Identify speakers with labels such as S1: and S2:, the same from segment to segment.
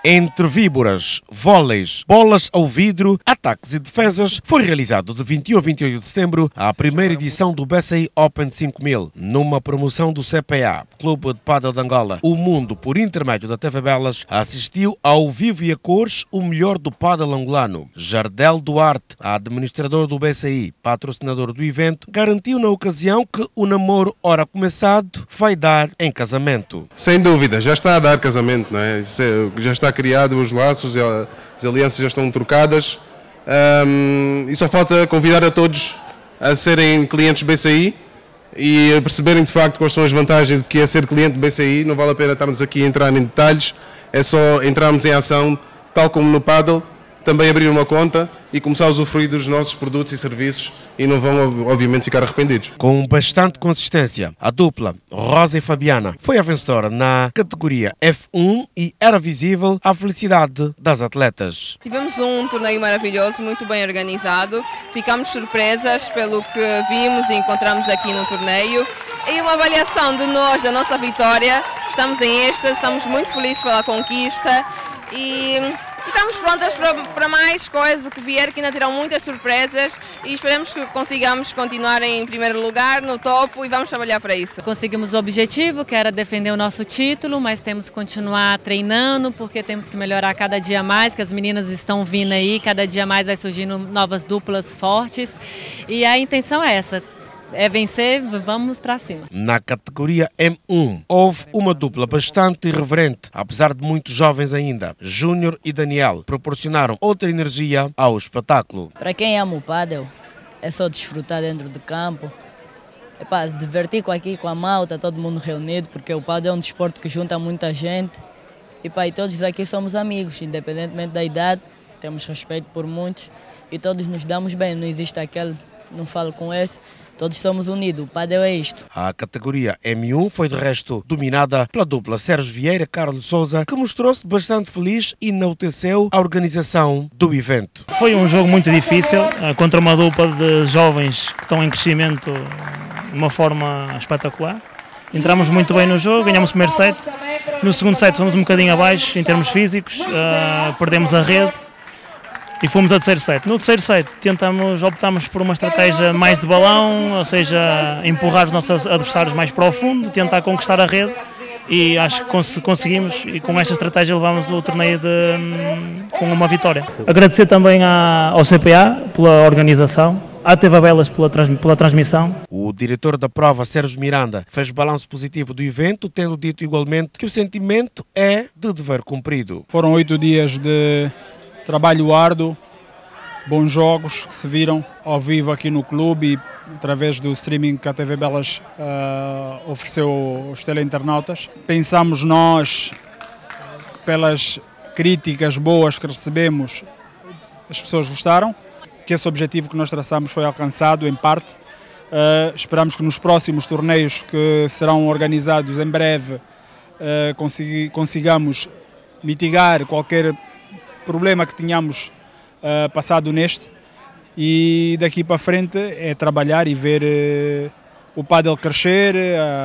S1: Entre víboras, vôleis, bolas ao vidro, ataques e defesas, foi realizado de 21 a 28 de setembro a primeira edição do BCI Open 5000, numa promoção do CPA, Clube de Pádel de Angola. O mundo, por intermédio da TV Belas, assistiu ao vivo e a cores o melhor do pádel angolano. Jardel Duarte, administrador do BCI, patrocinador do evento, garantiu na ocasião que o namoro, ora começado, vai dar em casamento.
S2: Sem dúvida, já está a dar casamento, não é? Já está criado os laços, as alianças já estão trocadas e só falta convidar a todos a serem clientes BCI e a perceberem de facto quais são as vantagens de que é ser cliente BCI. Não vale a pena estarmos aqui a entrar em detalhes, é só entrarmos em ação, tal como no paddle, também abrir uma conta e começar a usufruir dos nossos produtos e serviços e não vão obviamente ficar arrependidos.
S1: Com bastante consistência, a dupla Rosa e Fabiana foi a vencedora na categoria F1 e era visível a felicidade das atletas.
S3: Tivemos um torneio maravilhoso, muito bem organizado, ficamos surpresas pelo que vimos e encontramos aqui no torneio. E uma avaliação de nós, da nossa vitória, estamos em êxtase, estamos muito felizes pela conquista e estamos prontas para mais coisas, o que vier, que ainda terão muitas surpresas e esperamos que consigamos continuar em primeiro lugar, no topo, e vamos trabalhar para isso.
S4: Conseguimos o objetivo, que era defender o nosso título, mas temos que continuar treinando, porque temos que melhorar cada dia mais, que as meninas estão vindo aí, cada dia mais vai surgindo novas duplas fortes e a intenção é essa. É vencer, vamos para cima.
S1: Na categoria M1, houve uma dupla bastante irreverente, apesar de muito jovens ainda. Júnior e Daniel proporcionaram outra energia ao espetáculo.
S5: Para quem ama o pádel, é só desfrutar dentro do campo. Se divertir aqui com a malta, todo mundo reunido, porque o pádel é um desporto que junta muita gente. E todos aqui somos amigos, independentemente da idade, temos respeito por muitos e todos nos damos bem, não existe aquele, não falo com esse. Todos somos unidos, o pádel é isto.
S1: A categoria M1 foi de resto dominada pela dupla Sérgio Vieira e Carlos Souza, que mostrou-se bastante feliz e enalteceu a organização do evento.
S6: Foi um jogo muito difícil, contra uma dupla de jovens que estão em crescimento de uma forma espetacular. Entramos muito bem no jogo, ganhamos o primeiro set. No segundo set fomos um bocadinho abaixo em termos físicos, perdemos a rede. E fomos ao terceiro set. No terceiro set optamos por uma estratégia mais de balão, ou seja, empurrar os nossos adversários mais para o fundo, tentar conquistar a rede e acho que conseguimos e com esta estratégia levamos o torneio com uma vitória. Agradecer também ao CPA pela organização, à TV Belas pela transmissão.
S1: O diretor da prova, Sérgio Miranda, fez balanço positivo do evento, tendo dito igualmente que o sentimento é de dever cumprido.
S7: Foram 8 dias de trabalho árduo, bons jogos que se viram ao vivo aqui no clube e através do streaming que a TV Belas ofereceu aos teleinternautas. Pensamos nós, pelas críticas boas que recebemos, as pessoas gostaram, que esse objetivo que nós traçamos foi alcançado em parte. Esperamos que nos próximos torneios que serão organizados em breve consigamos mitigar qualquer problema que tínhamos passado neste e daqui para frente é trabalhar e ver o pádel crescer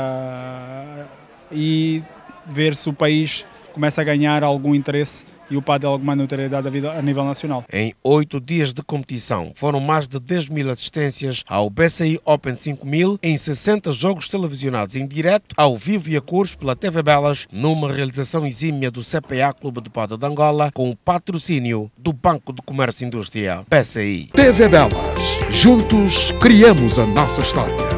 S7: e ver se o país começa a ganhar algum interesse e o pádel alguma notoriedade a nível nacional.
S1: Em 8 dias de competição, foram mais de 10 mil assistências ao BCI Open 5000 em 60 jogos televisionados em direto, ao vivo e a cores pela TV Belas, numa realização exímia do CPA Clube de Pádel de Angola, com o patrocínio do Banco de Comércio e Indústria, BCI.
S8: TV Belas, juntos criamos a nossa história.